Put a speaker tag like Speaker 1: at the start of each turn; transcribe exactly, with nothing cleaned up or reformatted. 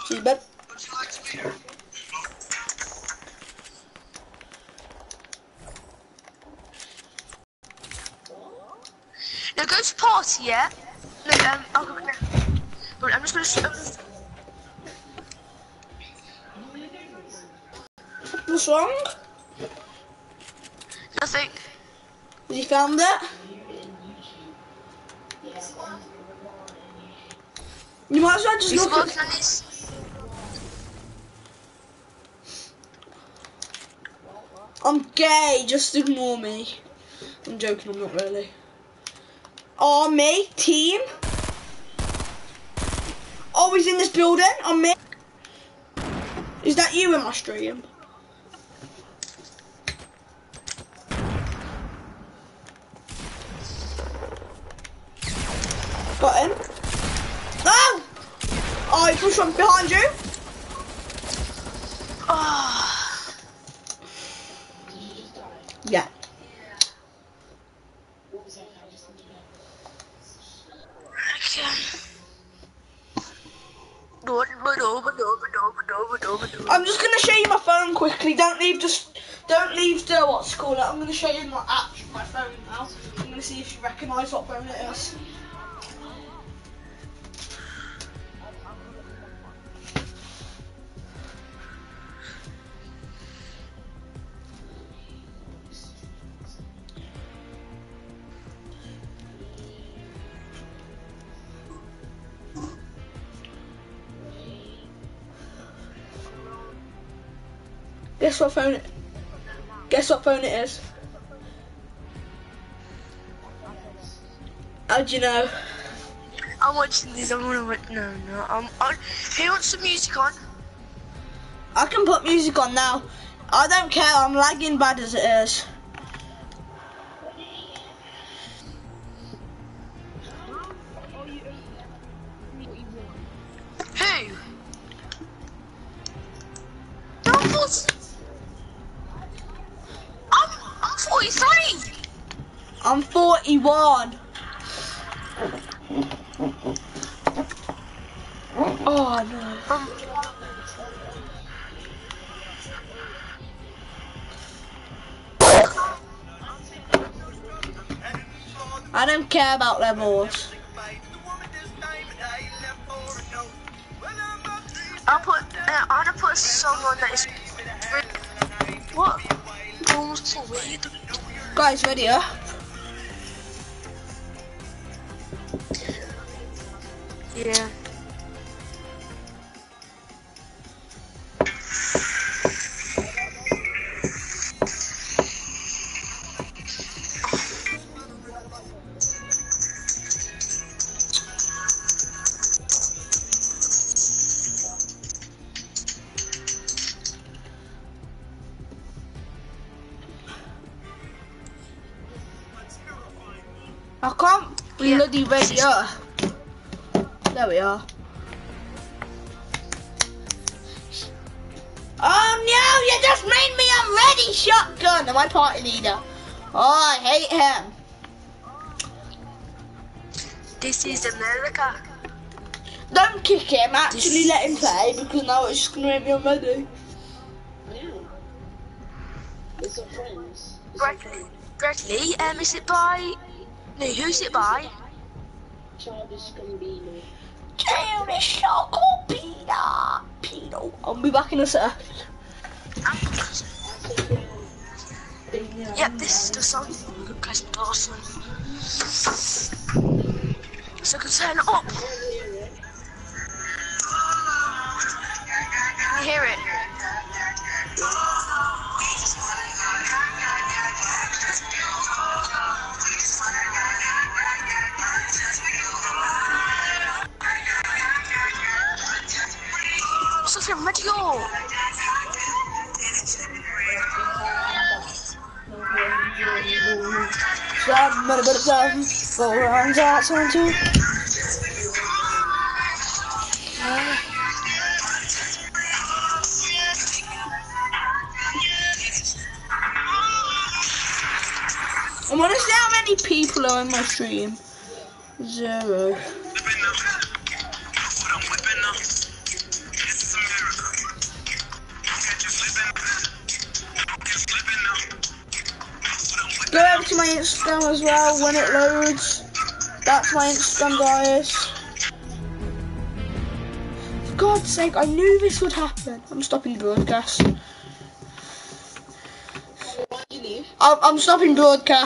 Speaker 1: See you, bud.
Speaker 2: Now go to party, yeah? No, um, I'll go now. But I'm just gonna.
Speaker 1: What's wrong?
Speaker 2: Nothing.
Speaker 1: You found it? You might as well just
Speaker 2: He's
Speaker 1: look
Speaker 2: working
Speaker 1: at...
Speaker 2: on this.
Speaker 1: I'm gay, just ignore me. I'm joking, I'm not really. Oh, me? Team? Oh, he's in this building? On me? Is that you in my stream? Got him. No! Oh, he pushed from behind you.
Speaker 2: Oh.
Speaker 1: Yeah.
Speaker 2: Okay.
Speaker 1: I'm just gonna show you my phone quickly. Don't leave just don't leave the what's it called. I'm gonna show you my app, my phone now. I'm gonna see if you recognise what phone it is. Guess what phone it Guess what phone it is? How'd you know?
Speaker 2: I'm watching this. I'm gonna watch. No, no. I'm. I'm who wants some music on?
Speaker 1: I can put music on now. I don't care. I'm lagging bad as it is.
Speaker 2: Who? I'm forty. I'm. I'm forty-three.
Speaker 1: I'm forty-one. Oh no.
Speaker 2: Um,
Speaker 1: I don't care about levels.
Speaker 2: I'll put. Uh, I'm gonna put a song on that is. What? Almost so weird.
Speaker 1: Guys, ready, yeah?
Speaker 2: Yeah.
Speaker 1: I can't
Speaker 2: Yeah.
Speaker 1: bloody ready up. There we are. Oh no, you just made me a ready shotgun. My party leader. Oh, I hate him.
Speaker 2: This is America.
Speaker 1: Don't kick him, actually
Speaker 2: This-
Speaker 1: let him play because now it's just gonna make me unready.
Speaker 2: Bradley. Bradley. Um, is it by? No, who's it by?
Speaker 3: Childish Gambino.
Speaker 1: Childish Gambino. Pino. I'll be back in a sec.
Speaker 2: Yep, this is the song. Good guys, awesome. So I can turn it up. Can you hear it? Something ready to go.
Speaker 1: Somebody better done. Go runs out, son, too. I want to see how many people are in my stream. Zero. to my Instagram as well when it loads. That's my Instagram, guys. For God's sake, I knew this would happen. I'm stopping the broadcast.
Speaker 3: Why'd you leave?
Speaker 1: I'm, I'm stopping broadcast.